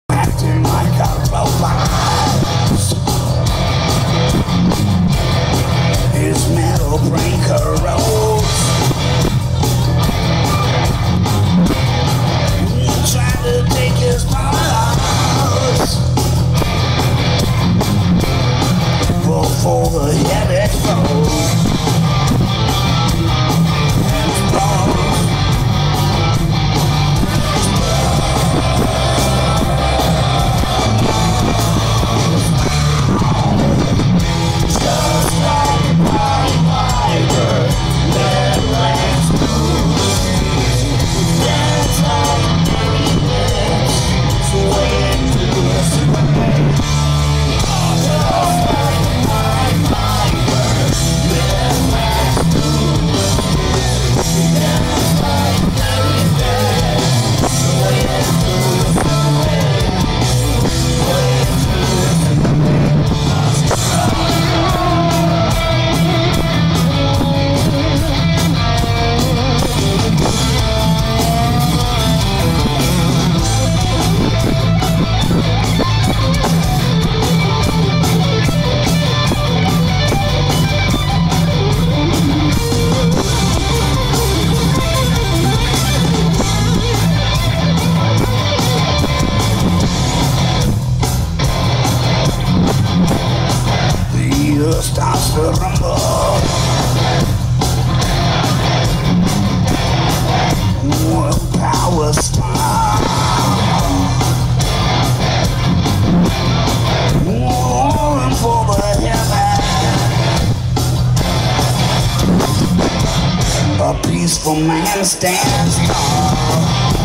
acting like a robot. His metal brain corrodes. Trying to take his powers before the head explodes. Starts to rumble. Willpower smile. Warring for the heaven. A peaceful man stands tall.